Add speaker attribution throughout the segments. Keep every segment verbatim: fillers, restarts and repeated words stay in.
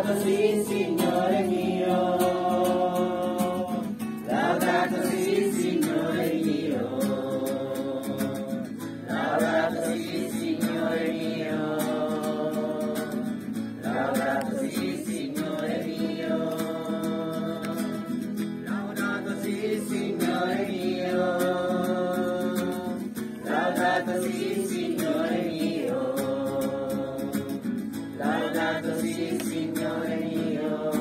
Speaker 1: Laudato sì, Signore mio. Laudato sì, Signore mio. Laudato sì, Signore mio. Laudato sì, Signore mio. Laudato sì, Signore mio. Laudato sì, Signore mio. Laudato sì, Signore mio.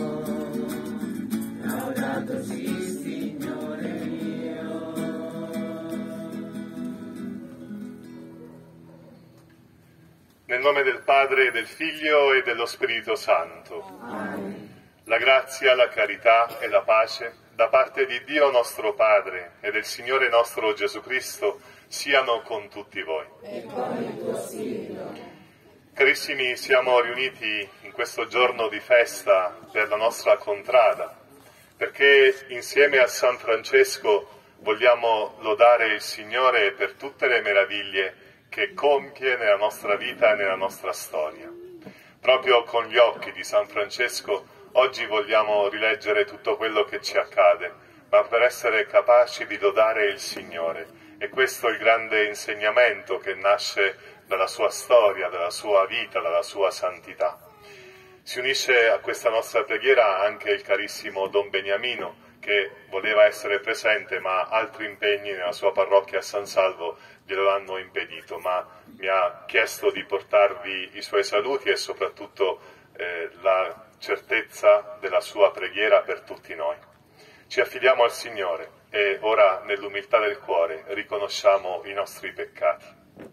Speaker 1: Laudato sì, Signore mio.
Speaker 2: Nel nome del Padre, del Figlio e dello Spirito Santo.
Speaker 1: Amen.
Speaker 2: La grazia, la carità e la pace da parte di Dio nostro Padre e del Signore nostro Gesù Cristo siano con tutti voi.
Speaker 1: E con il tuo spirito.
Speaker 2: Carissimi, siamo riuniti in questo giorno di festa per la nostra contrada, perché insieme a San Francesco vogliamo lodare il Signore per tutte le meraviglie che compie nella nostra vita e nella nostra storia. Proprio con gli occhi di San Francesco oggi vogliamo rileggere tutto quello che ci accade, ma per essere capaci di lodare il Signore. E questo è il grande insegnamento che nasce dalla sua storia, dalla sua vita, dalla sua santità. Si unisce a questa nostra preghiera anche il carissimo Don Beniamino, che voleva essere presente, ma altri impegni nella sua parrocchia a San Salvo glielo hanno impedito, ma mi ha chiesto di portarvi i suoi saluti e soprattutto eh, la certezza della sua preghiera per tutti noi. Ci affidiamo al Signore e ora nell'umiltà del cuore riconosciamo i nostri peccati.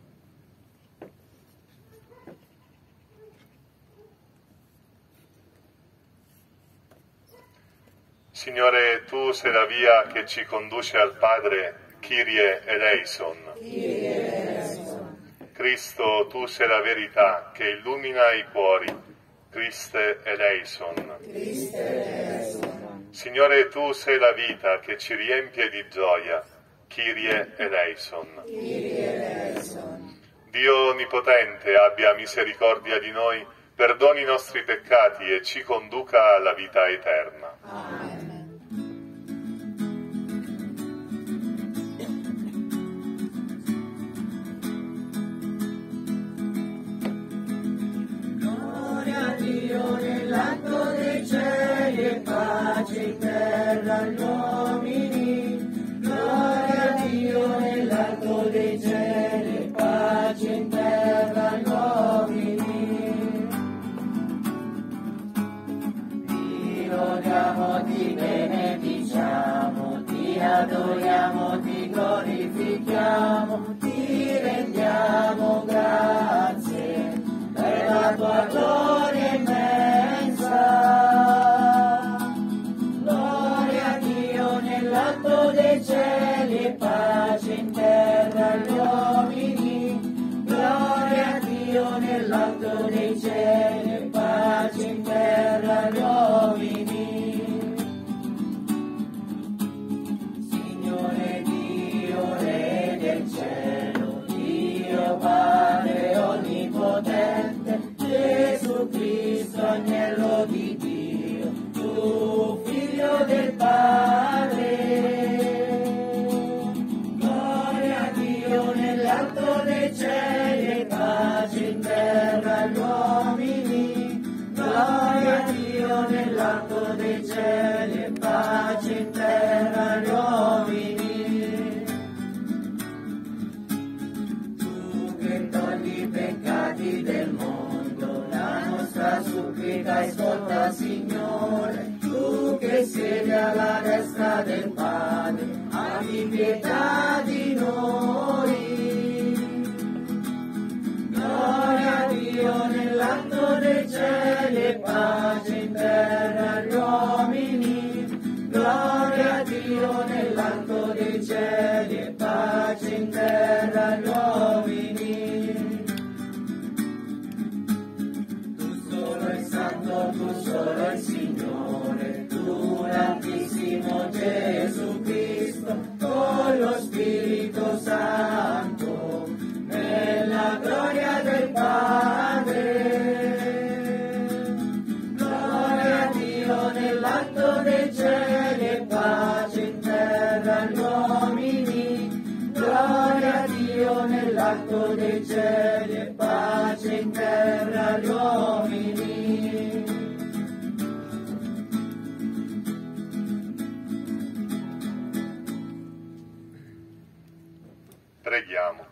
Speaker 2: Signore, tu sei la via che ci conduce al Padre, Kyrie eleison.
Speaker 1: Kyrie eleison.
Speaker 2: Cristo, tu sei la verità che illumina i cuori, Christe eleison.
Speaker 1: Christe eleison.
Speaker 2: Signore, tu sei la vita che ci riempie di gioia, Kyrie eleison.
Speaker 1: Kyrie eleison.
Speaker 2: Dio Onnipotente abbia misericordia di noi, perdoni i nostri peccati e ci conduca alla vita eterna.
Speaker 1: Amen. Gloria a Dio nell'alto dei cieli e pace in terra agli uomini. Gloria a Dio nell'alto dei cieli e pace in terra agli uomini. Ti lodiamo, ti benediciamo, ti adoriamo, ti glorifichiamo, ti rendiamo grazie per la tua gloria immensa. Gloria a Dio nell'alto dei cieli e pace in terra agli uomini. Gloria a Dio nell'alto dei cieli e pace in terra agli uomini. Signore Dio, Re del cielo, Dio Padre onnipotente, Gesù Cristo, agnello di Dio, tu Figlio del Padre. Gloria a Dio nell'alto dei cieli e pace in terra agli uomini. Gloria a Dio nell'alto dei cieli e pace in terra agli uomini. Tu che togli i peccati del mondo, la nostra supplica ascolta, Signore. Tu che siedi alla destra del Padre, abbi pietà di noi. Gloria a Dio nell'alto dei cieli e pace in terra agli uomini. Gloria a Dio nell'alto dei cieli e pace in terra agli uomini. Tu solo il Santo, tu solo il Signore, tu l'Altissimo Gesù Cristo, con lo Spirito Santo, nella gloria del Padre. in terra agli uomini.
Speaker 2: Preghiamo.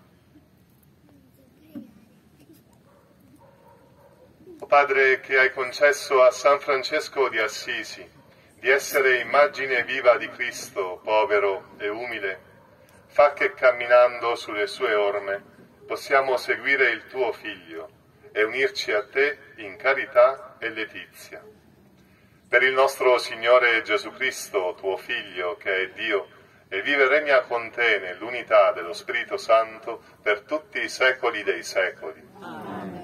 Speaker 2: O Padre, che hai concesso a San Francesco di Assisi di essere immagine viva di Cristo, povero e umile, fa che camminando sulle sue orme possiamo seguire il tuo Figlio e unirci a te in carità e letizia. Per il nostro Signore Gesù Cristo, tuo Figlio, che è Dio, e vive e regna con te nell'unità dello Spirito Santo per tutti i secoli dei secoli.
Speaker 3: Amen.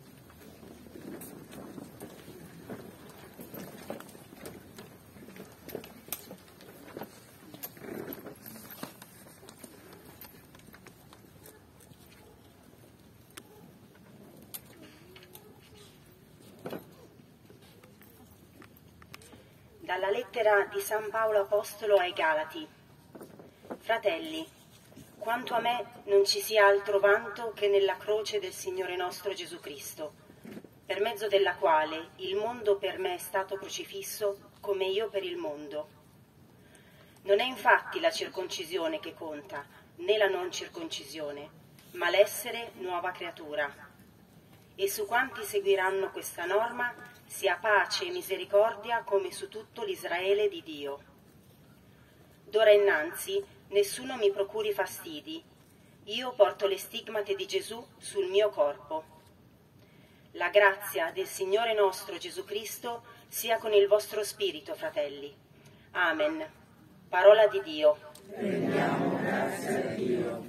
Speaker 4: Dalla lettera di San Paolo Apostolo ai Galati. Fratelli, quanto a me non ci sia altro vanto che nella croce del Signore nostro Gesù Cristo, per mezzo della quale il mondo per me è stato crocifisso come io per il mondo. Non è infatti la circoncisione che conta, né la non circoncisione, ma l'essere nuova creatura. E su quanti seguiranno questa norma sia pace e misericordia come su tutto l'Israele di Dio. D'ora innanzi nessuno mi procuri fastidi, io porto le stigmate di Gesù sul mio corpo. La grazia del Signore nostro Gesù Cristo sia con il vostro spirito, fratelli. Amen. Parola di Dio.
Speaker 1: Rendiamo grazie a Dio.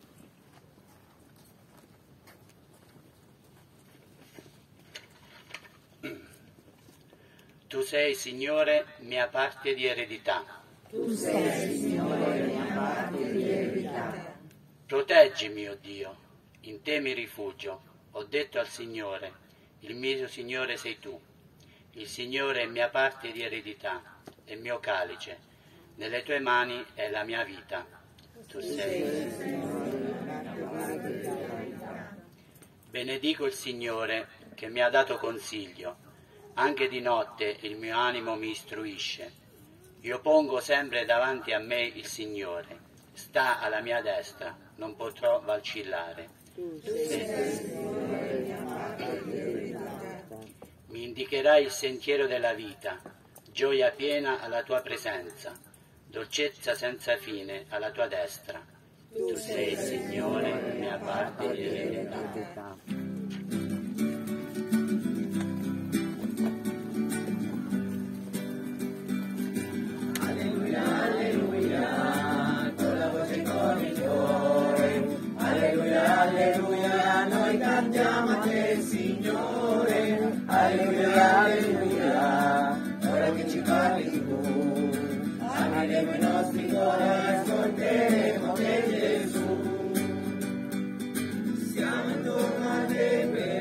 Speaker 5: Tu sei, Signore, mia parte di eredità.
Speaker 1: Tu sei, Signore, mia parte di eredità.
Speaker 5: Proteggimi, o Dio, in te mi rifugio. Ho detto al Signore, il mio Signore sei tu. Il Signore è mia parte di eredità, è mio calice. Nelle tue mani è la mia vita. Tu sei, Signore. Benedico il Signore che mi ha dato consiglio. Anche di notte il mio animo mi istruisce. Io pongo sempre davanti a me il Signore. Sta alla mia destra, non potrò vacillare. Mi indicherai il sentiero della vita, gioia piena alla tua presenza, dolcezza senza fine alla tua destra. Tu sei, Signore, mia parte di eredità.
Speaker 1: Alleluia, noi cantiamo a te, Signore. Alleluia, alleluia, ora che ci parli tu, apriremo i nostri cuori e ascolteremo te, Gesù. Siamo intorno a te per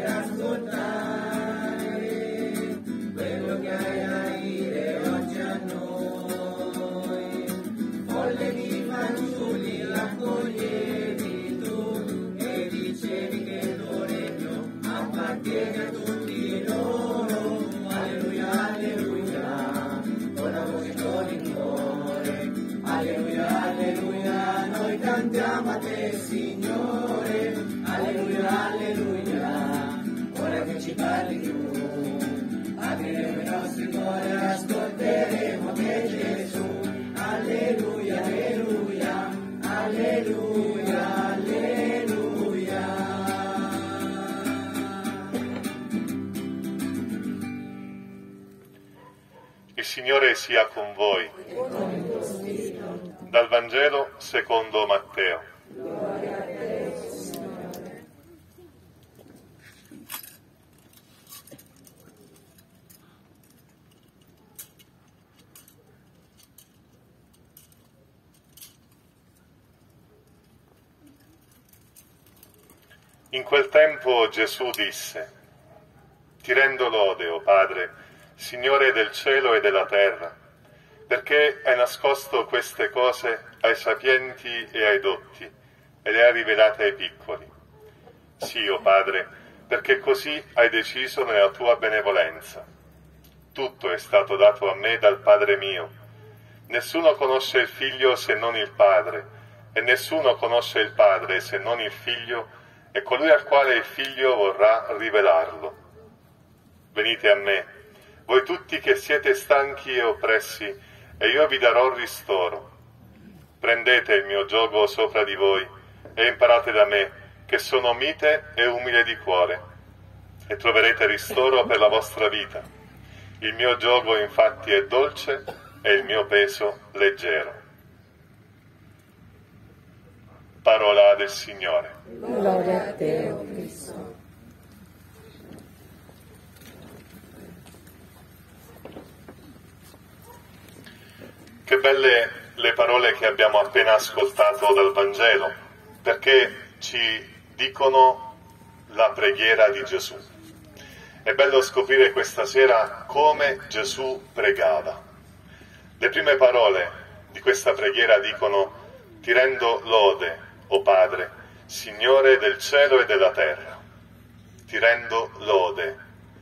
Speaker 1: ascoltare quello che hai da dire oggi a noi. Folle di fanciulli raccoglievi dicevi che il tuo regno appartiene a tutti loro. Alleluia, alleluia, con la voce con il cuore. Alleluia, alleluia, noi cantiamo a te, Signore. Alleluia, alleluia, ora che ci parli tu, apriremo i nostri cuori e ascolteremo te, Gesù. Alleluia, alleluia, alleluia, alleluia.
Speaker 2: Il Signore sia con voi. Dal Vangelo secondo Matteo.
Speaker 1: Gloria a te, Signore.
Speaker 2: In quel tempo Gesù disse: Ti rendo lode, o Padre, Signore del cielo e della terra, perché hai nascosto queste cose ai sapienti e ai dotti, e le hai rivelate ai piccoli. Sì, o Padre, perché così hai deciso nella tua benevolenza. Tutto è stato dato a me dal Padre mio. Nessuno conosce il Figlio se non il Padre, e nessuno conosce il Padre se non il Figlio, e colui al quale il Figlio vorrà rivelarlo. Venite a me, voi tutti che siete stanchi e oppressi, e io vi darò ristoro. Prendete il mio giogo sopra di voi, e imparate da me, che sono mite e umile di cuore, e troverete ristoro per la vostra vita. Il mio giogo infatti è dolce e il mio peso leggero. Parola del Signore.
Speaker 1: Gloria a te, o Cristo.
Speaker 2: Che belle le parole che abbiamo appena ascoltato dal Vangelo, perché ci dicono la preghiera di Gesù. È bello scoprire questa sera come Gesù pregava. Le prime parole di questa preghiera dicono: ti rendo lode, o Padre, Signore del cielo e della terra. Ti rendo lode.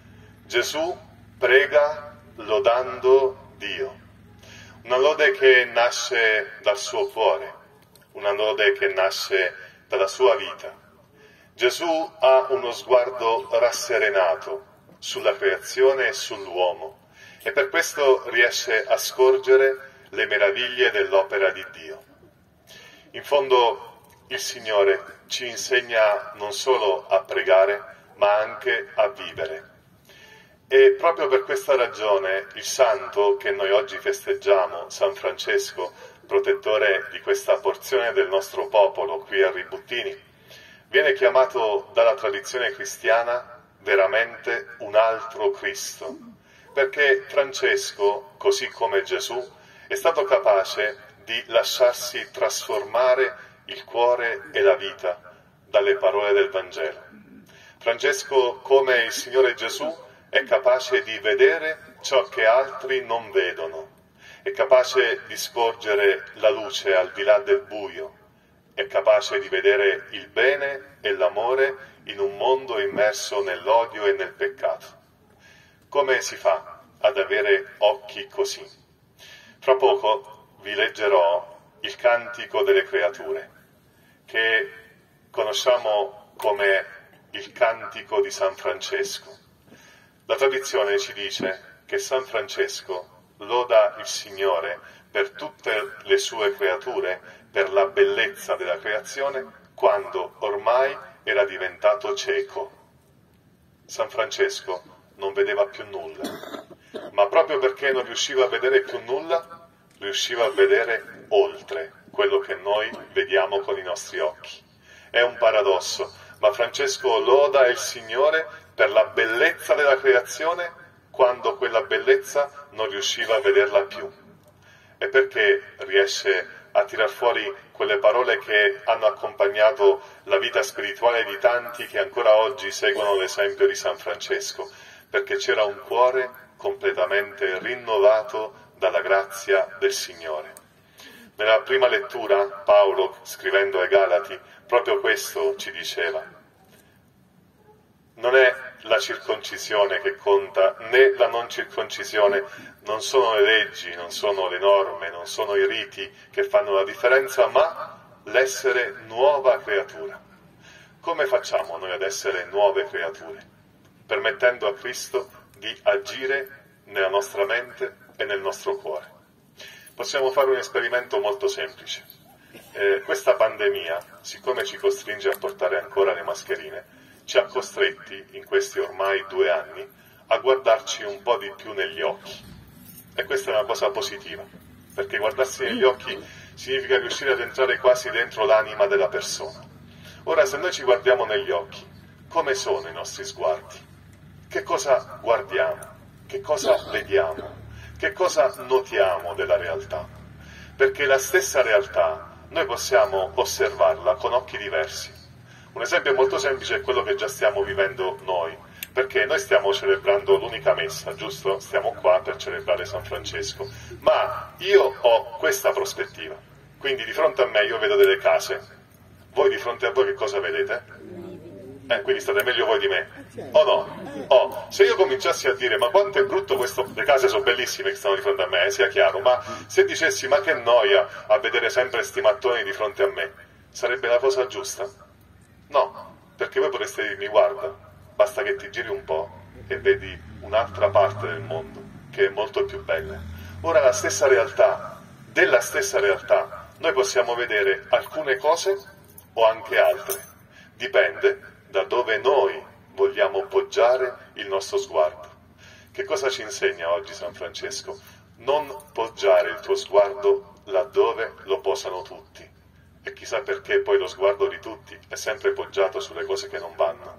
Speaker 2: Gesù prega lodando Dio. Una lode che nasce dal suo cuore, una lode che nasce dalla sua vita. Gesù ha uno sguardo rasserenato sulla creazione e sull'uomo, e per questo riesce a scorgere le meraviglie dell'opera di Dio. In fondo il Signore ci insegna non solo a pregare, ma anche a vivere. E proprio per questa ragione il santo che noi oggi festeggiamo, San Francesco, protettore di questa porzione del nostro popolo qui a Ributtini, viene chiamato dalla tradizione cristiana veramente un altro Cristo, perché Francesco, così come Gesù, è stato capace di lasciarsi trasformare il cuore e la vita dalle parole del Vangelo. Francesco, come il Signore Gesù, è capace di vedere ciò che altri non vedono, è capace di scorgere la luce al di là del buio, è capace di vedere il bene e l'amore in un mondo immerso nell'odio e nel peccato. Come si fa ad avere occhi così? Fra poco vi leggerò il Cantico delle Creature, che conosciamo come il Cantico di San Francesco. La tradizione ci dice che San Francesco loda il Signore per tutte le sue creature, per la bellezza della creazione, quando ormai era diventato cieco. San Francesco non vedeva più nulla, ma proprio perché non riusciva a vedere più nulla, riusciva a vedere oltre quello che noi vediamo con i nostri occhi. È un paradosso, ma Francesco loda il Signore per la bellezza della creazione quando quella bellezza non riusciva a vederla più. E perché riesce a tirar fuori quelle parole che hanno accompagnato la vita spirituale di tanti che ancora oggi seguono l'esempio di San Francesco, perché c'era un cuore completamente rinnovato dalla grazia del Signore. Nella prima lettura Paolo, scrivendo ai Galati, proprio questo ci diceva: non è la circoncisione che conta, né la non circoncisione, non sono le leggi, non sono le norme, non sono i riti che fanno la differenza, ma l'essere nuova creatura. Come facciamo noi ad essere nuove creature? Permettendo a Cristo di agire nella nostra mente e nel nostro cuore. Possiamo fare un esperimento molto semplice. Eh, questa pandemia, siccome ci costringe a portare ancora le mascherine, ci ha costretti in questi ormai due anni a guardarci un po' di più negli occhi. E questa è una cosa positiva, perché guardarsi negli occhi significa riuscire ad entrare quasi dentro l'anima della persona. Ora, se noi ci guardiamo negli occhi, come sono i nostri sguardi? Che cosa guardiamo? Che cosa vediamo? Che cosa notiamo della realtà? Perché la stessa realtà noi possiamo osservarla con occhi diversi. Un esempio molto semplice è quello che già stiamo vivendo noi, perché noi stiamo celebrando l'unica messa, giusto? Stiamo qua per celebrare San Francesco, ma io ho questa prospettiva, quindi di fronte a me io vedo delle case, voi di fronte a voi che cosa vedete? Eh, quindi state meglio voi di me, o no? Oh, se io cominciassi a dire ma quanto è brutto questo, le case sono bellissime che stanno di fronte a me, eh, sia chiaro, ma se dicessi ma che noia a vedere sempre sti mattoni di fronte a me, sarebbe la cosa giusta? No, perché voi potreste dirmi guarda, basta che ti giri un po' e vedi un'altra parte del mondo che è molto più bella. Ora la stessa realtà, della stessa realtà, noi possiamo vedere alcune cose o anche altre, dipende da dove noi vogliamo poggiare il nostro sguardo. Che cosa ci insegna oggi San Francesco? Non poggiare il tuo sguardo laddove lo posano tutti. E chissà perché poi lo sguardo di tutti è sempre poggiato sulle cose che non vanno.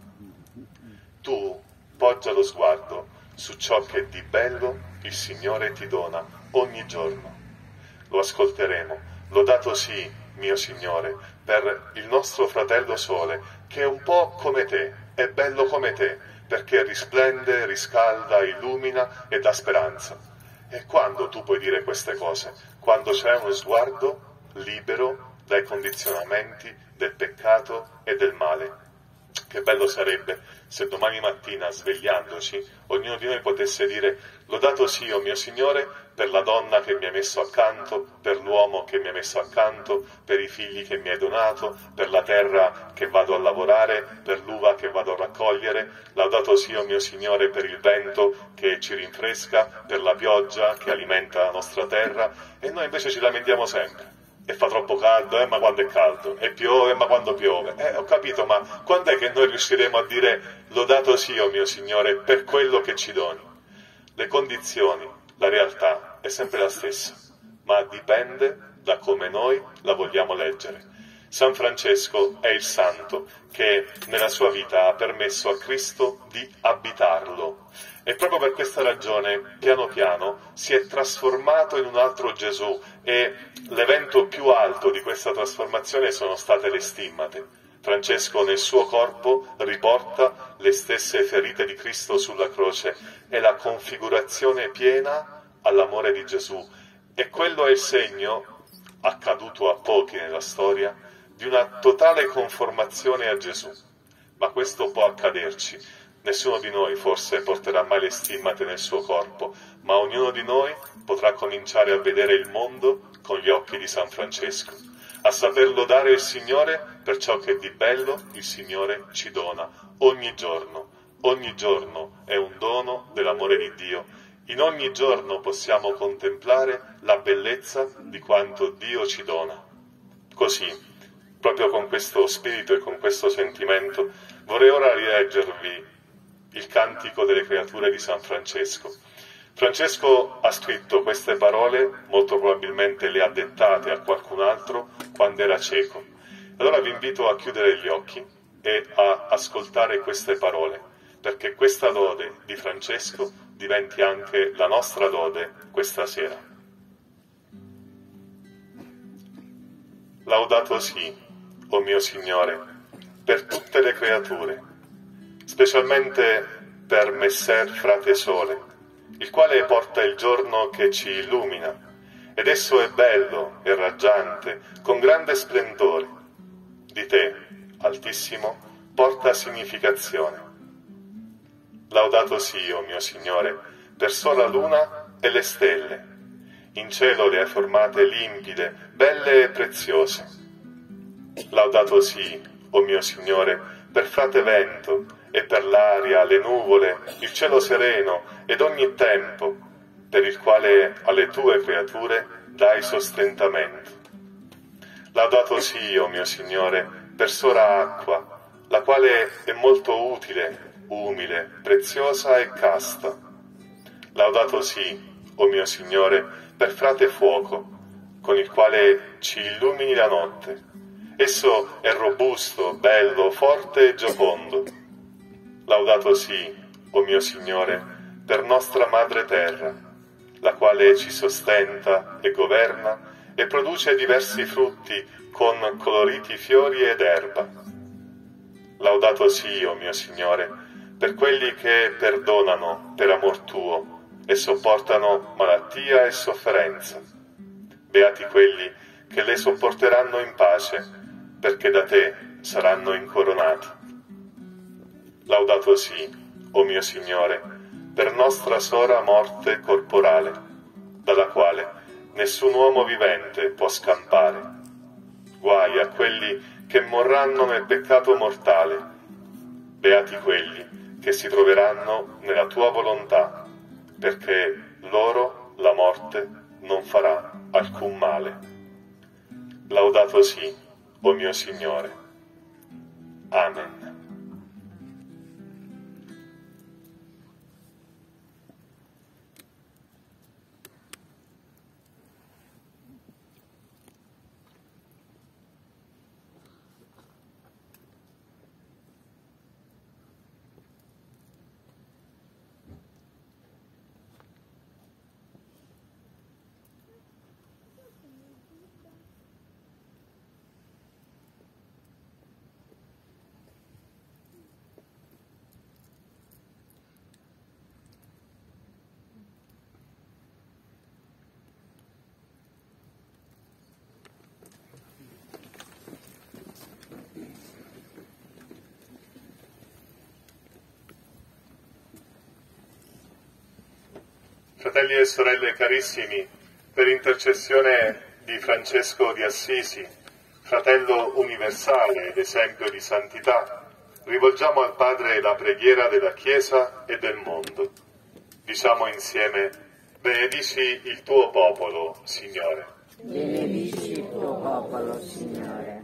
Speaker 2: Tu poggia lo sguardo su ciò che di bello il Signore ti dona ogni giorno. Lo ascolteremo. Lodato sì, mio Signore, per il nostro fratello Sole, che è un po' come te, è bello come te, perché risplende, riscalda, illumina e dà speranza. E quando tu puoi dire queste cose? Quando c'è uno sguardo libero dai condizionamenti del peccato e del male. Che bello sarebbe se domani mattina, svegliandoci, ognuno di noi potesse dire lodato sia, mio Signore, per la donna che mi hai messo accanto, per l'uomo che mi hai messo accanto, per i figli che mi hai donato, per la terra che vado a lavorare, per l'uva che vado a raccogliere, laudato sia, mio Signore, per il vento che ci rinfresca, per la pioggia che alimenta la nostra terra, e noi invece ci lamentiamo sempre. E fa troppo caldo, eh, ma quando è caldo? E piove, ma quando piove? Eh, ho capito, ma quando è che noi riusciremo a dire lodato sia, mio Signore, per quello che ci doni? Le condizioni, la realtà è sempre la stessa, ma dipende da come noi la vogliamo leggere. San Francesco è il santo che nella sua vita ha permesso a Cristo di abitarlo. E proprio per questa ragione, piano piano, si è trasformato in un altro Gesù e l'evento più alto di questa trasformazione sono state le stimmate. Francesco nel suo corpo riporta le stesse ferite di Cristo sulla croce e la configurazione piena all'amore di Gesù. E quello è il segno, accaduto a pochi nella storia, di una totale conformazione a Gesù. Ma questo può accaderci. Nessuno di noi forse porterà mai le stimmate nel suo corpo, ma ognuno di noi potrà cominciare a vedere il mondo con gli occhi di San Francesco, a saper lodare il Signore per ciò che di bello il Signore ci dona ogni giorno. Ogni giorno è un dono dell'amore di Dio. In ogni giorno possiamo contemplare la bellezza di quanto Dio ci dona. Così, proprio con questo spirito e con questo sentimento, vorrei ora rileggervi il Cantico delle Creature di San Francesco. Francesco ha scritto queste parole, molto probabilmente le ha dettate a qualcun altro quando era cieco. Allora vi invito a chiudere gli occhi e a ascoltare queste parole, perché questa lode di Francesco diventi anche la nostra lode questa sera. Laudato sì, o mio Signore, per tutte le creature, specialmente per Messer Frate Sole, il quale porta il giorno che ci illumina, ed esso è bello e raggiante, con grande splendore. Di te, Altissimo, porta significazione. Laudato sia, mio Signore, per sola luna e le stelle. In cielo le hai formate limpide, belle e preziose. Laudato sia, o mio Signore, per frate vento, e per l'aria, le nuvole, il cielo sereno ed ogni tempo, per il quale alle tue creature dai sostentamento. Laudato sia, o mio Signore, per sora acqua, la quale è molto utile, umile, preziosa e casta. Laudato sia, o mio Signore, per frate fuoco, con il quale ci illumini la notte. Esso è robusto, bello, forte e giocondo. Laudato sia, o mio Signore, per nostra Madre Terra, la quale ci sostenta e governa e produce diversi frutti con coloriti fiori ed erba. Laudato sia, o mio Signore, per quelli che perdonano per amor tuo e sopportano malattia e sofferenza. Beati quelli che le sopporteranno in pace, perché da te saranno incoronati. Laudato sii, o mio Signore, per nostra sora morte corporale, dalla quale nessun uomo vivente può scampare. Guai a quelli che morranno nel peccato mortale, beati quelli che si troveranno nella tua volontà, perché loro la morte non farà alcun male. Laudato sii, o mio Signore. Amen. Fratelli e sorelle carissimi, per intercessione di Francesco di Assisi, fratello universale ed esempio di santità, rivolgiamo al Padre la preghiera della Chiesa e del mondo. Diciamo insieme: benedici il tuo popolo, Signore.
Speaker 1: Benedici il tuo popolo, Signore.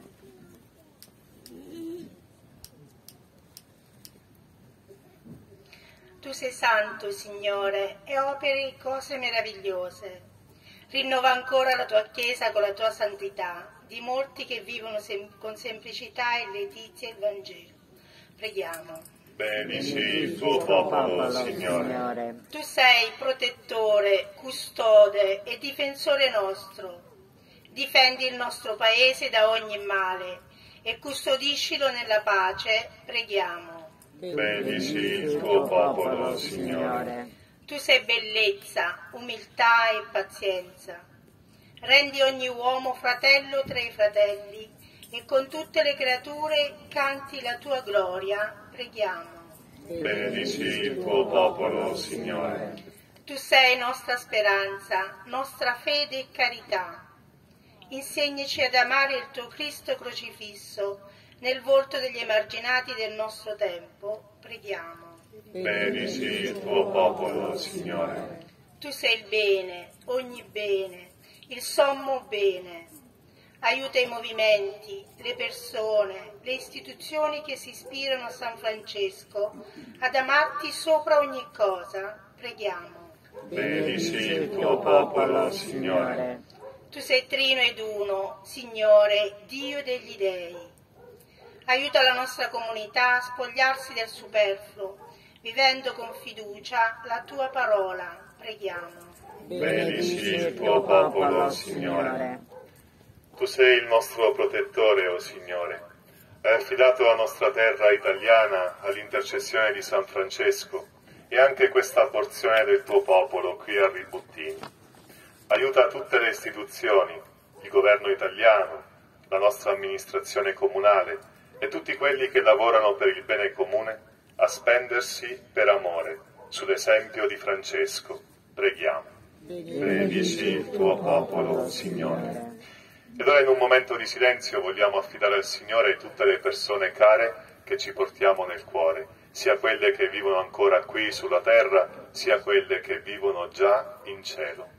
Speaker 3: Tu sei santo, Signore, e operi cose meravigliose. Rinnova ancora la tua Chiesa con la tua santità, di molti che vivono sem- con semplicità e letizia il Vangelo. Preghiamo.
Speaker 2: Benedici il tuo popolo, Signore.
Speaker 3: Tu sei protettore, custode e difensore nostro. Difendi il nostro Paese da ogni male e custodiscilo nella pace. Preghiamo.
Speaker 2: Benedici il tuo popolo, Signore.
Speaker 3: Tu sei bellezza, umiltà e pazienza. Rendi ogni uomo fratello tra i fratelli e con tutte le creature canti la tua gloria. Preghiamo.
Speaker 2: Benedici il tuo popolo, Signore.
Speaker 3: Tu sei nostra speranza, nostra fede e carità. Insegnaci ad amare il tuo Cristo crocifisso nel volto degli emarginati del nostro tempo. Preghiamo.
Speaker 2: Benedici il tuo popolo, Signore.
Speaker 3: Tu sei il bene, ogni bene, il sommo bene. Aiuta i movimenti, le persone, le istituzioni che si ispirano a San Francesco ad amarti sopra ogni cosa. Preghiamo.
Speaker 2: Benedici il tuo popolo, Signore.
Speaker 3: Tu sei trino ed uno, Signore, Dio degli dei. Aiuta la nostra comunità a spogliarsi del superfluo, vivendo con fiducia la tua parola. Preghiamo.
Speaker 2: Benedici il tuo popolo, Signore. Tu sei il nostro protettore, o Signore. Hai affidato la nostra terra italiana all'intercessione di San Francesco e anche questa porzione del tuo popolo qui a Ributtini. Aiuta tutte le istituzioni, il governo italiano, la nostra amministrazione comunale e tutti quelli che lavorano per il bene comune a spendersi per amore, sull'esempio di Francesco. Preghiamo. Benedici il tuo popolo, Signore. Ed ora in un momento di silenzio vogliamo affidare al Signore tutte le persone care che ci portiamo nel cuore, sia quelle che vivono ancora qui sulla terra, sia quelle che vivono già in cielo.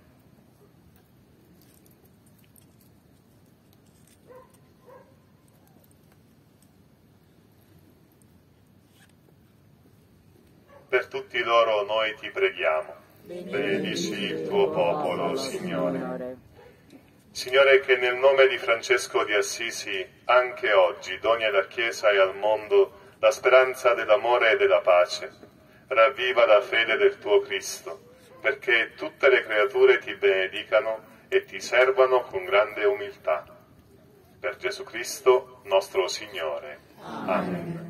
Speaker 2: Per tutti loro noi ti preghiamo. Benedici il tuo popolo, Signore. Signore, che nel nome di Francesco di Assisi anche oggi doni alla Chiesa e al mondo la speranza dell'amore e della pace. Ravviva la fede del tuo Cristo, perché tutte le creature ti benedicano e ti servano con grande umiltà. Per Gesù Cristo, nostro Signore. Amen.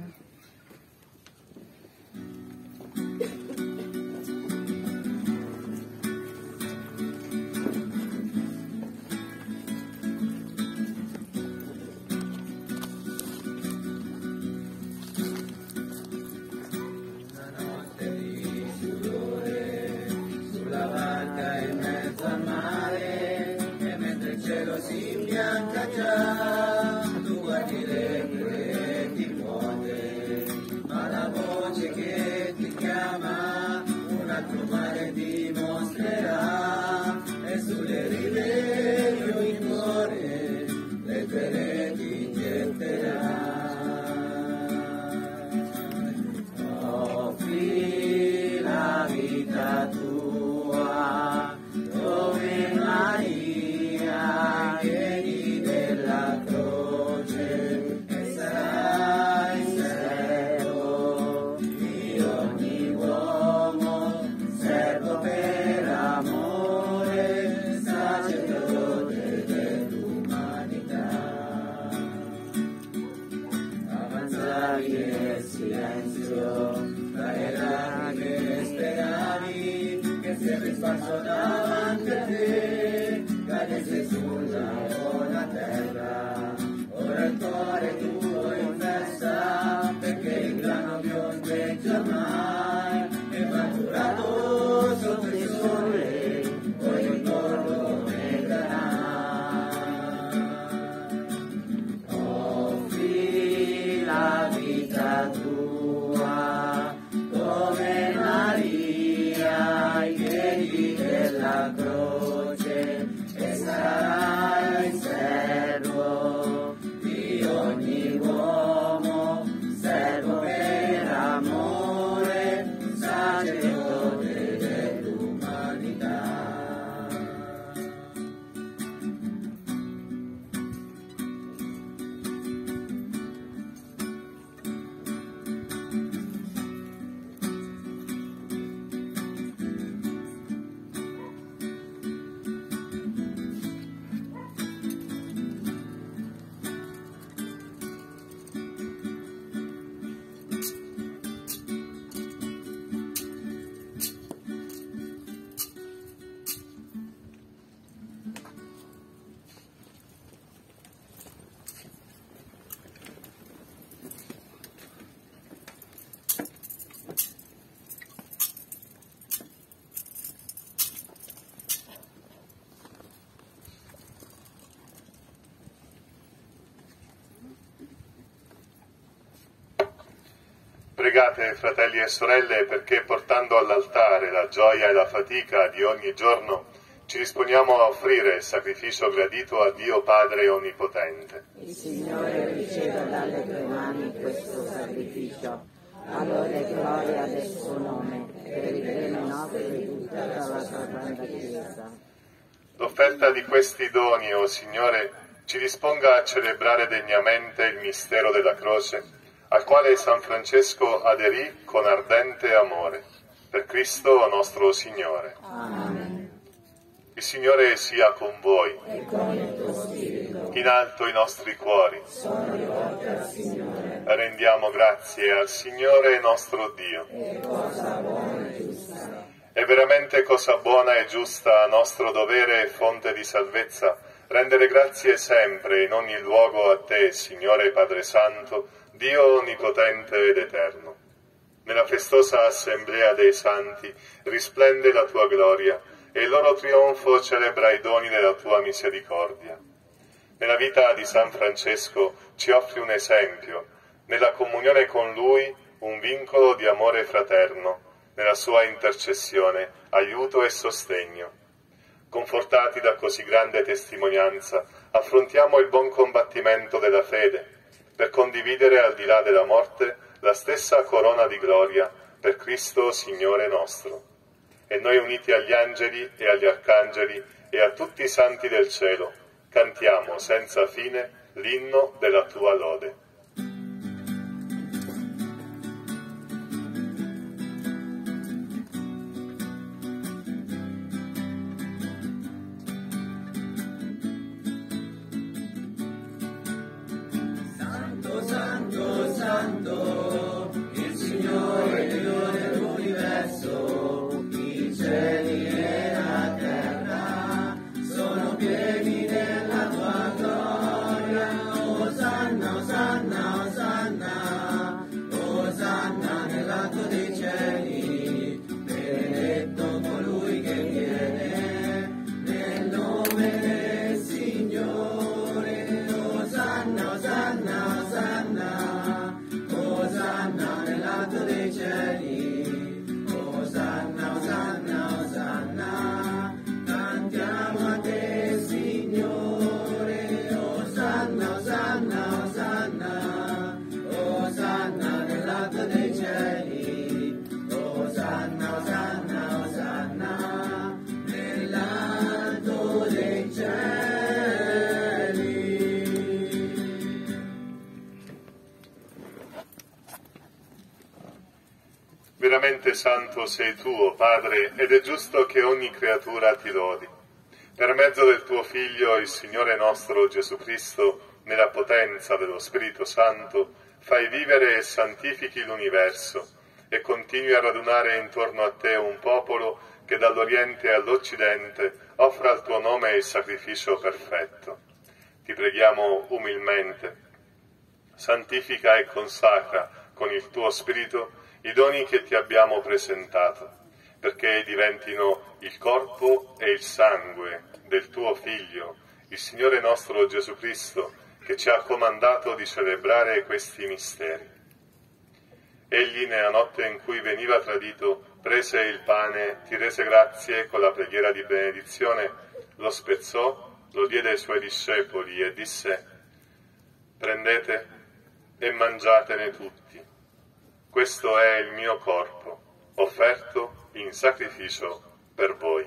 Speaker 1: l'altro mare dimostrerà, e sulle rive io in cuore le tue reti getterà. Offri la vita tua come Maria, chiedi della croce e sarai servo di ogni uomo, servo per amore, sacerdote dell'umanità. Avanzavi nel silenzio tra le lacrime che speravi che si è risparso davanti a te, cadesse sulla buona terra. Ora il cuore tuo in festa, perché il grano biondeggia mai, e maturato sotto il sole, poi il torno ne darà. Offri la vita tua come Maria, ai piedi della croce, e sarai servo di ogni uomo, servo per amore, sacerdote dell'umanità.
Speaker 2: Pregate, fratelli e sorelle, perché portando all'altare la gioia e la fatica di ogni giorno, ci disponiamo a offrire il sacrificio gradito a Dio Padre Onnipotente.
Speaker 6: Il Signore riceva dalle tue mani questo sacrificio, a lode e gloria del suo nome, per il bene nostro e di tutta la sua santa Chiesa.
Speaker 2: L'offerta di questi doni, o Signore, ci disponga a celebrare degnamente il mistero della croce, al quale San Francesco aderì con ardente amore. Per Cristo nostro Signore.
Speaker 6: Amen.
Speaker 2: Il Signore sia con voi.
Speaker 6: E con il tuo spirito.
Speaker 2: In alto i nostri cuori.
Speaker 6: Sono rivolti al Signore.
Speaker 2: Rendiamo grazie al Signore nostro Dio.
Speaker 6: E cosa buona e giusta.
Speaker 2: È veramente cosa buona e giusta, nostro dovere e fonte di salvezza, rendere grazie sempre in ogni luogo a Te, Signore Padre Santo, Dio onnipotente ed eterno. Nella festosa assemblea dei santi risplende la Tua gloria e il loro trionfo celebra i doni della Tua misericordia. Nella vita di San Francesco ci offri un esempio, nella comunione con Lui un vincolo di amore fraterno, nella Sua intercessione aiuto e sostegno. Confortati da così grande testimonianza, affrontiamo il buon combattimento della fede, per condividere al di là della morte la stessa corona di gloria per Cristo Signore nostro. E noi uniti agli angeli e agli arcangeli e a tutti i santi del cielo, cantiamo senza fine l'inno della Tua lode.
Speaker 1: Santo, Santo, il Signore Dio dell'universo, i cieli e la terra sono pieni della tua gloria. Osanna, Osanna.
Speaker 2: veramente santo sei tu, o Padre, ed è giusto che ogni creatura ti lodi. Per mezzo del tuo Figlio, il Signore nostro Gesù Cristo, nella potenza dello Spirito Santo, fai vivere e santifichi l'universo e continui a radunare intorno a te un popolo che dall'Oriente all'Occidente offra al tuo nome il sacrificio perfetto. Ti preghiamo umilmente, santifica e consacra con il tuo Spirito i doni che ti abbiamo presentato, perché diventino il corpo e il sangue del tuo Figlio, il Signore nostro Gesù Cristo, che ci ha comandato di celebrare questi misteri. Egli, nella notte in cui veniva tradito, prese il pane, ti rese grazie con la preghiera di benedizione, lo spezzò, lo diede ai suoi discepoli e disse: prendete e mangiatene tutti. Questo è il mio corpo, offerto in sacrificio per voi.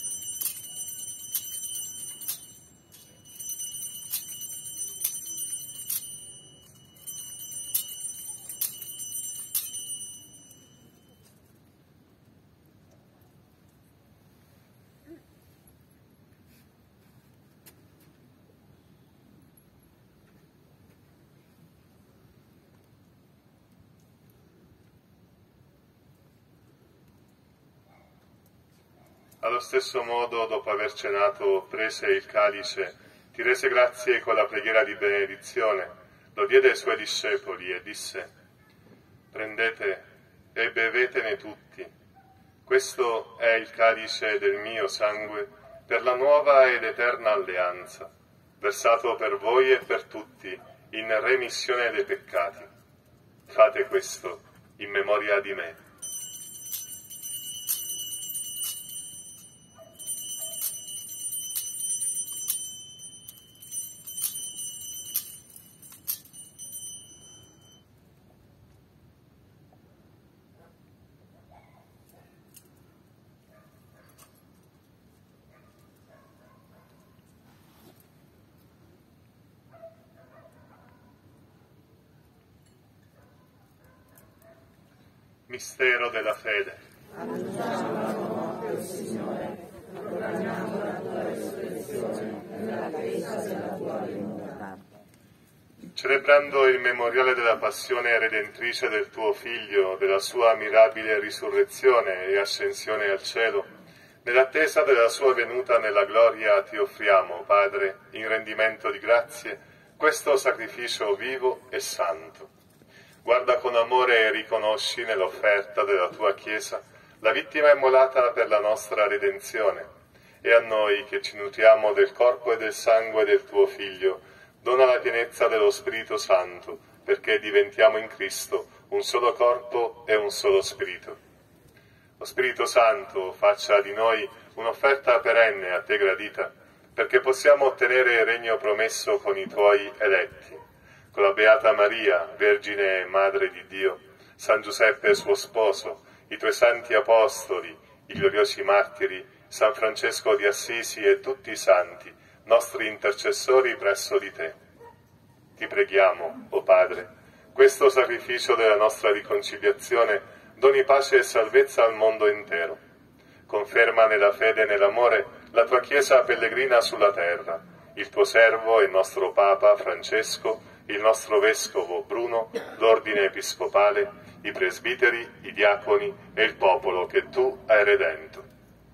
Speaker 2: Allo stesso modo, dopo aver cenato, prese il calice, ti rese grazie con la preghiera di benedizione, lo diede ai suoi discepoli e disse: prendete e bevetene tutti. Questo è il calice del mio sangue per la nuova ed eterna alleanza, versato per voi e per tutti in remissione dei peccati. Fate questo in memoria di me. Mistero della fede.
Speaker 6: Annunciamo la tua morte, o Signore, proclamiamo la tua resurrezione nell'attesa della tua venuta.
Speaker 2: Celebrando il memoriale della passione redentrice del tuo Figlio, della sua mirabile risurrezione e ascensione al cielo, nell'attesa della sua venuta nella gloria ti offriamo, Padre, in rendimento di grazie, questo sacrificio vivo e santo. Guarda con amore e riconosci nell'offerta della tua Chiesa la vittima immolata per la nostra redenzione, e a noi che ci nutriamo del corpo e del sangue del tuo Figlio, dona la pienezza dello Spirito Santo, perché diventiamo in Cristo un solo corpo e un solo Spirito. Lo Spirito Santo faccia di noi un'offerta perenne a te gradita, perché possiamo ottenere il regno promesso con i tuoi eletti. Con la Beata Maria, Vergine e Madre di Dio, San Giuseppe suo sposo, i tuoi santi apostoli, i gloriosi martiri, San Francesco di Assisi e tutti i santi, nostri intercessori presso di te. Ti preghiamo, o Padre, questo sacrificio della nostra riconciliazione doni pace e salvezza al mondo intero. Conferma nella fede e nell'amore la tua Chiesa pellegrina sulla terra, il tuo servo e nostro Papa Francesco, il nostro Vescovo Bruno, l'Ordine Episcopale, i presbiteri, i diaconi e il popolo che tu hai redento.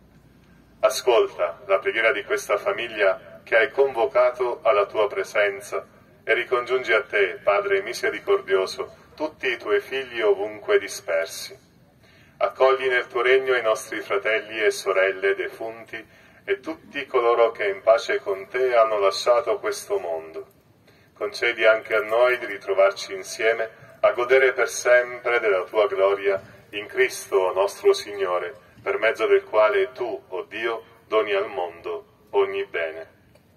Speaker 2: Ascolta la preghiera di questa famiglia che hai convocato alla tua presenza e ricongiungi a te, Padre misericordioso, tutti i tuoi figli ovunque dispersi. Accogli nel tuo regno i nostri fratelli e sorelle defunti e tutti coloro che in pace con te hanno lasciato questo mondo. Concedi anche a noi di ritrovarci insieme a godere per sempre della tua gloria in Cristo nostro Signore, per mezzo del quale tu, o Dio, doni al mondo ogni bene.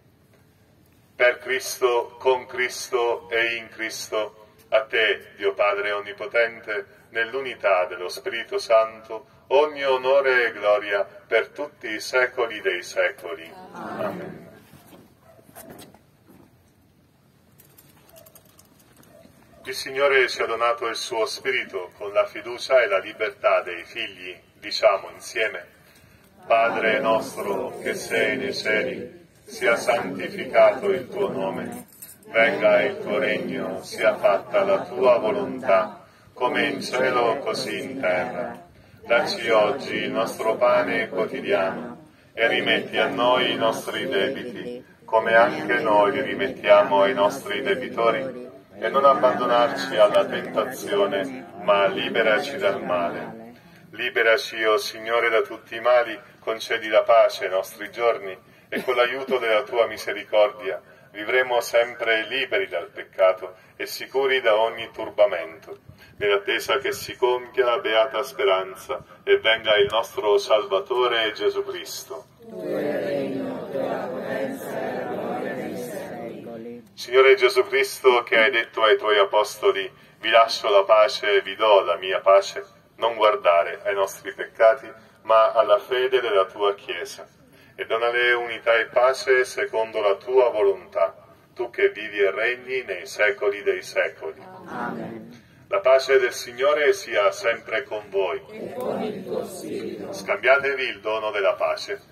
Speaker 2: Per Cristo, con Cristo e in Cristo, a te, Dio Padre Onnipotente, nell'unità dello Spirito Santo, ogni onore e gloria per tutti i secoli dei secoli. Amen. Il Signore ci ha donato il suo Spirito con la fiducia e la libertà dei figli. Diciamo insieme: Padre nostro che sei nei cieli, sia santificato il tuo nome. Venga il tuo regno, sia fatta la tua volontà, come in cielo così in terra. Dacci oggi il nostro pane quotidiano e rimetti a noi i nostri debiti, come anche noi li rimettiamo ai nostri debitori. E non abbandonarci alla tentazione, ma liberaci dal male. Liberaci, o Signore, da tutti i mali, concedi la pace ai nostri giorni, e con l'aiuto della tua misericordia vivremo sempre liberi dal peccato e sicuri da ogni turbamento, nell'attesa che si compia la beata speranza e venga il nostro Salvatore Gesù Cristo. Signore Gesù Cristo, che hai detto ai tuoi apostoli: vi lascio la pace e vi do la mia pace, non guardare ai nostri peccati, ma alla fede della tua Chiesa, e donale unità e pace secondo la tua volontà, tu che vivi e regni nei secoli dei secoli.
Speaker 6: Amen.
Speaker 2: La pace del Signore sia sempre con voi.
Speaker 6: E con il tuo spirito.
Speaker 2: Scambiatevi il dono della pace.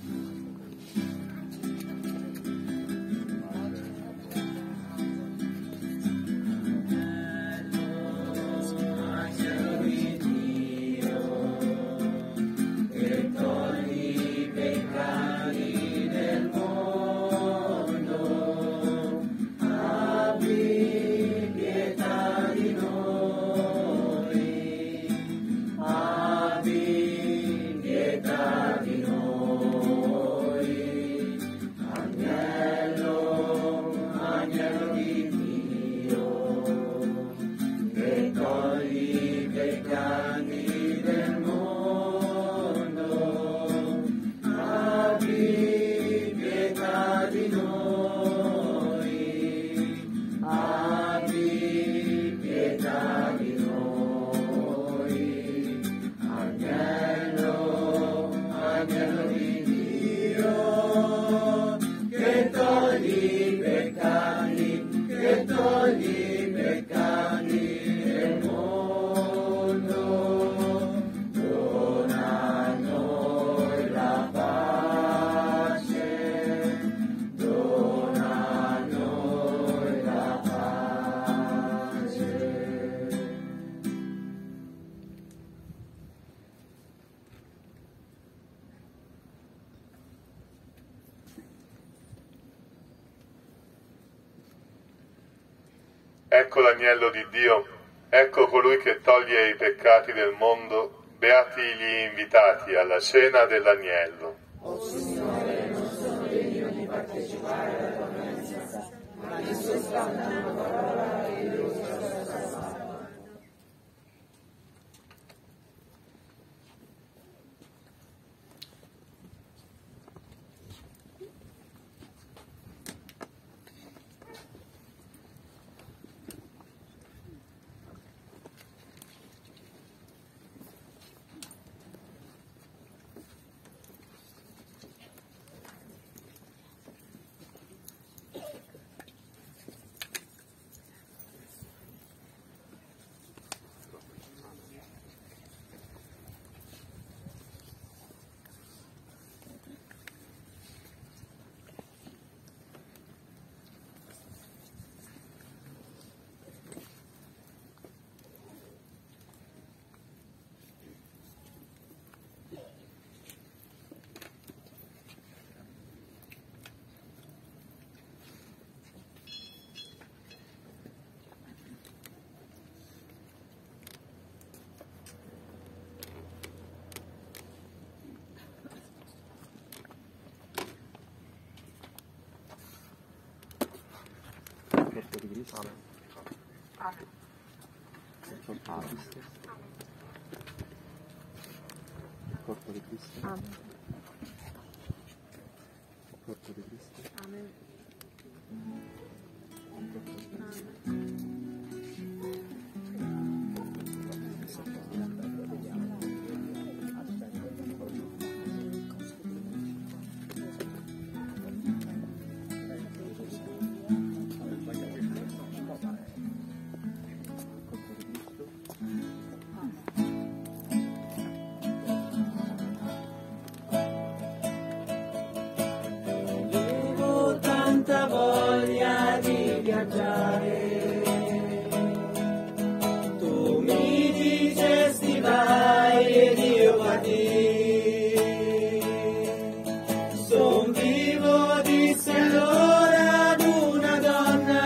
Speaker 2: Ecco l'agnello di Dio, ecco colui che toglie i peccati del mondo, beati gli invitati alla cena dell'agnello.
Speaker 6: O Signore, non sono degno di partecipare alla tua mensa, ma di soltanto una parola e io sarò salvato.
Speaker 7: Corpo di Cristo. Amen. Corpo di Cristo.
Speaker 8: Amen.
Speaker 7: Corpo di Cristo.
Speaker 8: Amen.
Speaker 1: tanta voglia di viaggiare. Tu mi dicesti vai ed io partì. Son vivo, disse allora ad una donna,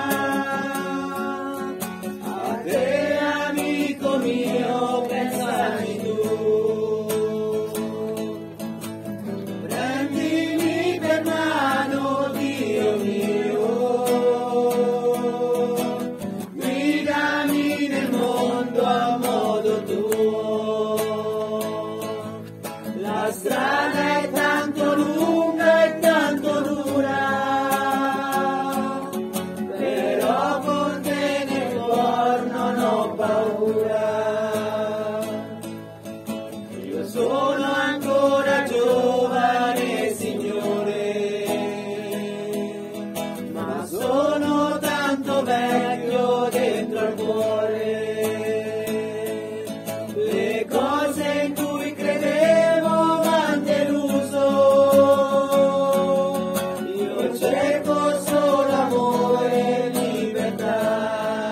Speaker 1: a te amico mio pensavi tu. Prendimi per mano, Dio mio, guidami nel mondo a modo tuo. La strada è tanto lunga e tanto dura, però con te nel cuor non ho paura. Io sono ancora giovane, Signore, ma sono tanto vecchio dentro al cuore. Le cose in cui credevo m'han deluso, io cerco solo amore e libertà.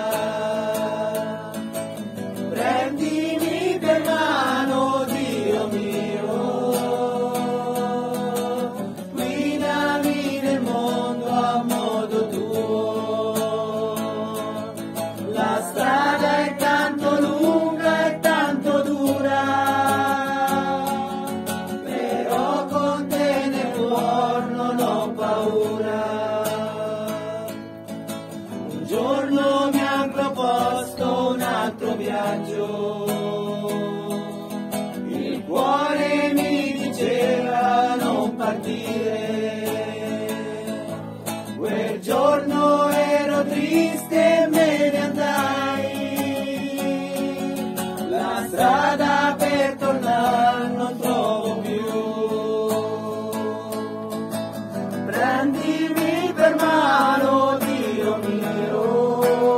Speaker 1: Prendimi per mano, Dio mio, guidami nel mondo a modo tuo. La strada è tanto lunga e tanto dura, però con te nel cuor non ho paura. Un giorno mi han proposto un altro viaggio, il cuore mi diceva non partire. Quel giorno ero triste e me ne andai, la strada per tornare non trovo più. Prendimi per mano, Dio mio,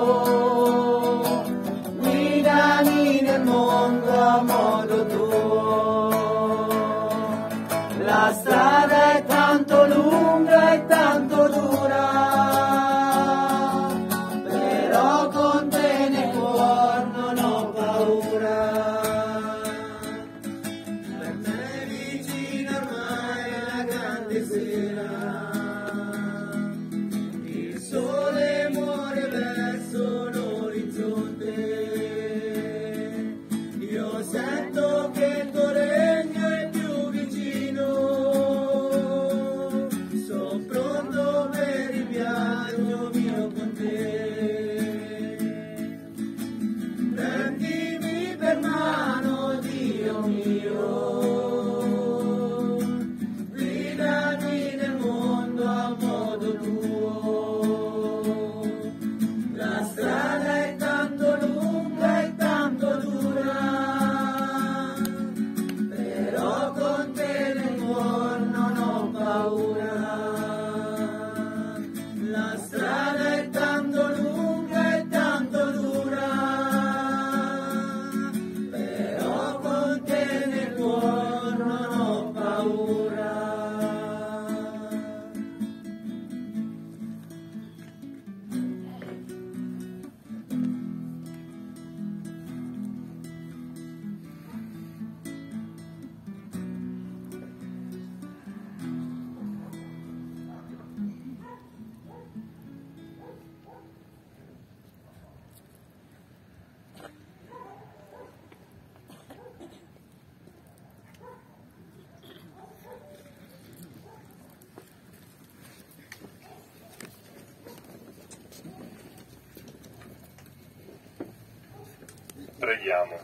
Speaker 1: guidami nel mondo a modo tuo. La strada è tanto lunga e tanto dura, però con te nel cuor non ho paura. Per me vicino ormai è la grande sera, il sole muore verso l'orizzonte. Io sento che il tuo regno è più vicino, sono pronto per il viaggio mio con te. Prendimi per mano, Dio mio, guidami nel mondo a modo tuo. La strada è tanto lunga e tanto dura, però con te nel cuor non ho paura. La strada è tanto lunga e tanto dura, però con te nel cuor non ho paura.
Speaker 2: Preghiamo.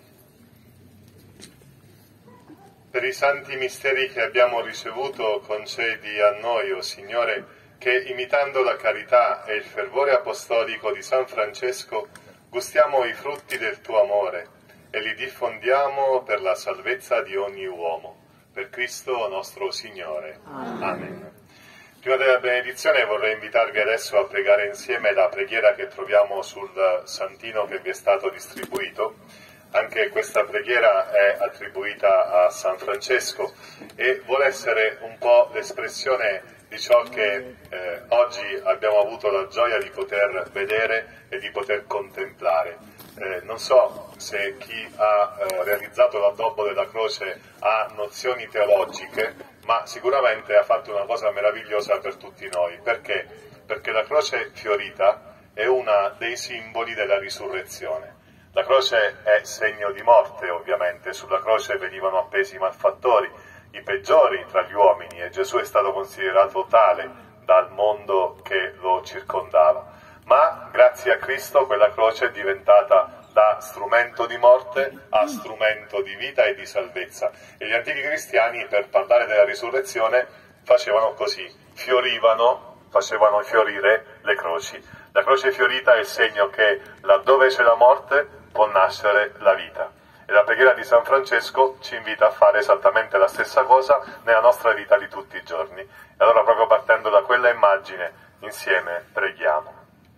Speaker 2: Per i santi misteri che abbiamo ricevuto, concedi a noi, o Signore, che imitando la carità e il fervore apostolico di San Francesco, gustiamo i frutti del tuo amore e li diffondiamo per la salvezza di ogni uomo. Per Cristo nostro Signore. Amen. Amen. Prima della benedizione vorrei invitarvi adesso a pregare insieme la preghiera che troviamo sul santino che vi è stato distribuito. Anche questa preghiera è attribuita a San Francesco e vuole essere un po' l'espressione di ciò che eh, oggi abbiamo avuto la gioia di poter vedere e di poter contemplare. Eh, non so se chi ha eh, realizzato l'addobbo della croce ha nozioni teologiche, ma sicuramente ha fatto una cosa meravigliosa per tutti noi. Perché? Perché la croce fiorita è uno dei simboli della risurrezione. La croce è segno di morte, ovviamente. Sulla croce venivano appesi i malfattori, i peggiori tra gli uomini, e Gesù è stato considerato tale dal mondo che lo circondava. Ma grazie a Cristo quella croce è diventata da strumento di morte a strumento di vita e di salvezza. E gli antichi cristiani, per parlare della risurrezione, facevano così: fiorivano, facevano fiorire le croci. La croce fiorita è il segno che laddove c'è la morte può nascere la vita. E la preghiera di San Francesco ci invita a fare esattamente la stessa cosa nella nostra vita di tutti i giorni. E allora, proprio partendo da quella immagine, insieme preghiamo.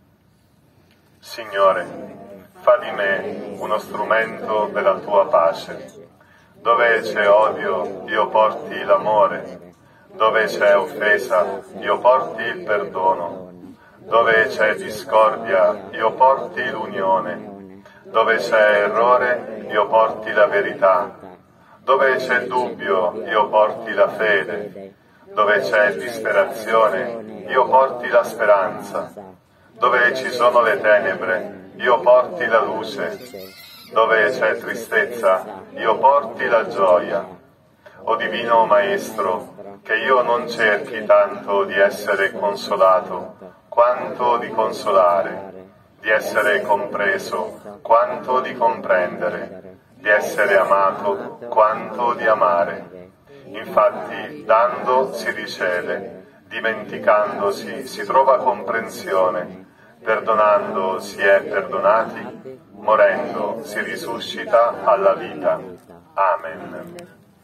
Speaker 2: Signore, fa di me uno strumento della tua pace. Dove c'è odio, io porti l'amore. Dove c'è offesa, io porti il perdono. Dove c'è discordia, io porti l'unione. Dove c'è errore, io porti la verità. Dove c'è dubbio, io porti la fede. Dove c'è disperazione, io porti la speranza. Dove ci sono le tenebre, io porti la luce. Dove c'è tristezza, io porti la gioia. O Divino Maestro, che io non cerchi tanto di essere consolato, quanto di consolare, di essere compreso, quanto di comprendere, di essere amato, quanto di amare. Infatti, dando si riceve, dimenticandosi si trova comprensione, perdonando si è perdonati, morendo si risuscita alla vita. Amen.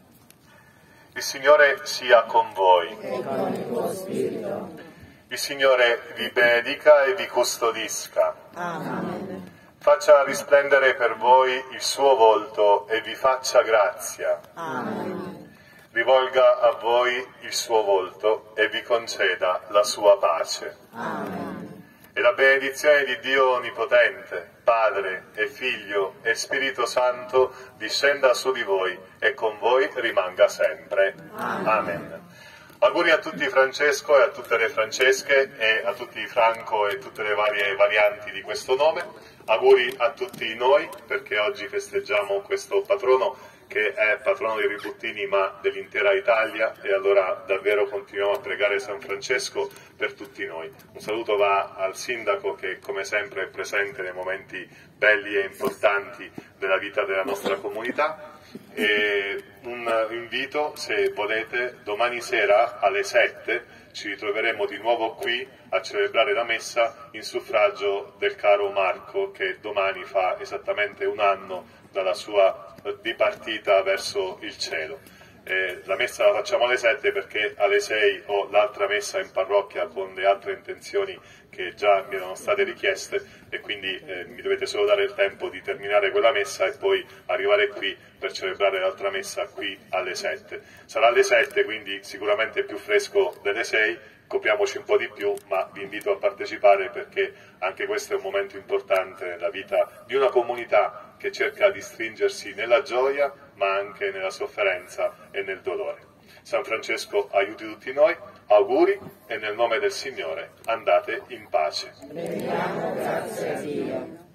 Speaker 2: Il Signore sia con voi. Il Signore vi benedica e vi custodisca.
Speaker 6: Amen.
Speaker 2: Faccia risplendere per voi il suo volto e vi faccia grazia.
Speaker 6: Amen.
Speaker 2: Rivolga a voi il suo volto e vi conceda la sua pace.
Speaker 6: Amen.
Speaker 2: E la benedizione di Dio Onnipotente, Padre e Figlio e Spirito Santo discenda su di voi e con voi rimanga sempre. Amen. Amen. Auguri a tutti Francesco e a tutte le Francesche e a tutti Franco e tutte le varie varianti di questo nome. Auguri a tutti noi, perché oggi festeggiamo questo patrono che è patrono dei Ributtini ma dell'intera Italia, e allora davvero continuiamo a pregare San Francesco per tutti noi. Un saluto va al Sindaco, che come sempre è presente nei momenti belli e importanti della vita della nostra comunità. E un invito, se volete, domani sera alle sette ci ritroveremo di nuovo qui a celebrare la messa in suffragio del caro Marco, che domani fa esattamente un anno dalla sua dipartita verso il cielo. Eh, la messa la facciamo alle sette perché alle sei ho l'altra messa in parrocchia con le altre intenzioni che già mi erano state richieste, e quindi eh, mi dovete solo dare il tempo di terminare quella messa e poi arrivare qui per celebrare l'altra messa qui alle sette. Sarà alle sette, quindi sicuramente più fresco delle sei, copriamoci un po' di più, ma vi invito a partecipare perché anche questo è un momento importante nella vita di una comunità che cerca di stringersi nella gioia, ma anche nella sofferenza e nel dolore. San Francesco aiuti tutti noi, auguri, e nel nome del Signore andate in pace.
Speaker 6: Preghiamo, grazie a Dio.